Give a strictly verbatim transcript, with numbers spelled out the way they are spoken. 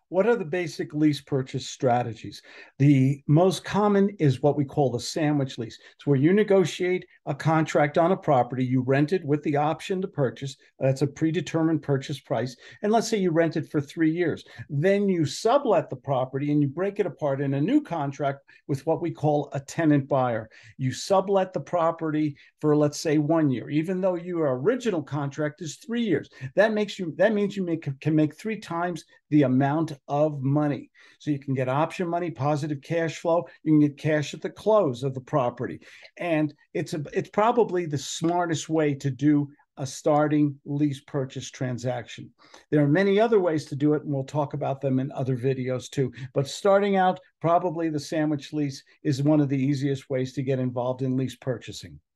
What are the basic lease purchase strategies? The most common is what we call the sandwich lease. It's where you negotiate a contract on a property, you rent it with the option to purchase. That's a predetermined purchase price. And let's say you rent it for three years. Then you sublet the property and you break it apart in a new contract with what we call a tenant buyer. You sublet the property for, let's say, one year, even though your original contract is three years. That makes you that means you make, can make three times the amount of money. So you can get option money, positive cash flow. You can get cash at the close of the property. And it's a, it's probably the smartest way to do a starting lease purchase transaction. There are many other ways to do it, and we'll talk about them in other videos too. But starting out, probably the sandwich lease is one of the easiest ways to get involved in lease purchasing.